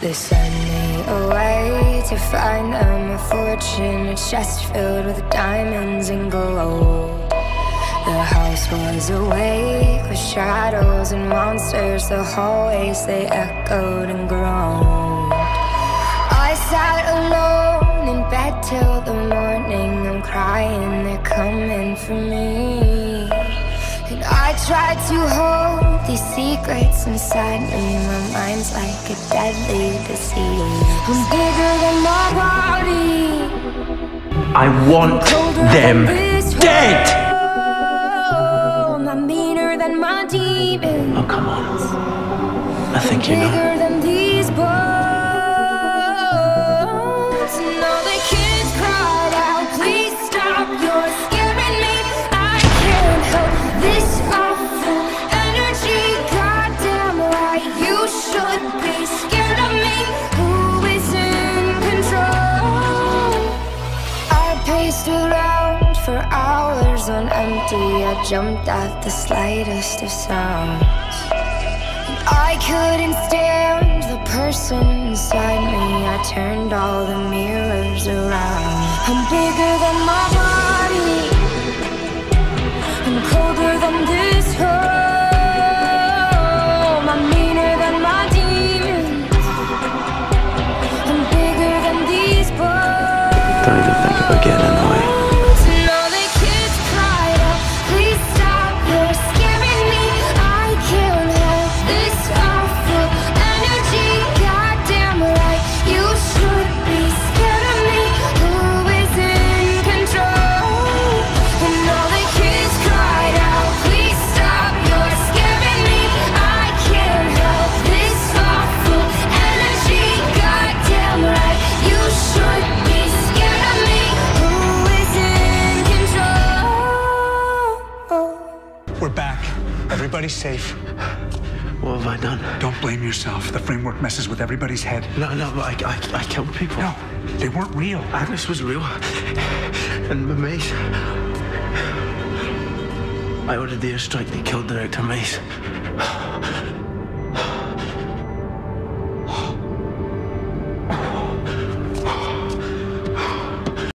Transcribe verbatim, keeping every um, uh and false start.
They send me away to find them a fortune, a chest filled with diamonds and gold. The house was awake with shadows and monsters. The hallways, they echoed and groaned. I sat alone in bed till the morning. I'm crying, they're coming for me. And I tried to hold these secrets inside me. My mind's like a deadly disease. I'm bigger than my body. I want them dead! I'm meaner than my demons. Oh, come on. I think you know. Bigger than these bones. And all the kids cried out, please stop, you're scaring me. I can't help this awful energy. Goddamn right, you should be scared of me. Who is in control? I paced around for hours on empty. I jumped at the slightest of sounds. I couldn't stand the person inside me. I turned all the mirrors around. I'm bigger than my body. I'm colder than this home. I'm meaner than my demons. I'm bigger than these bones. Don't even think about getting in the way. We're back. Everybody's safe. What have I done? Don't blame yourself. The framework messes with everybody's head. No, no, I, I, I killed people. No, they weren't real. Agnes was real. And Mace. I ordered the airstrike that killed Director Mace.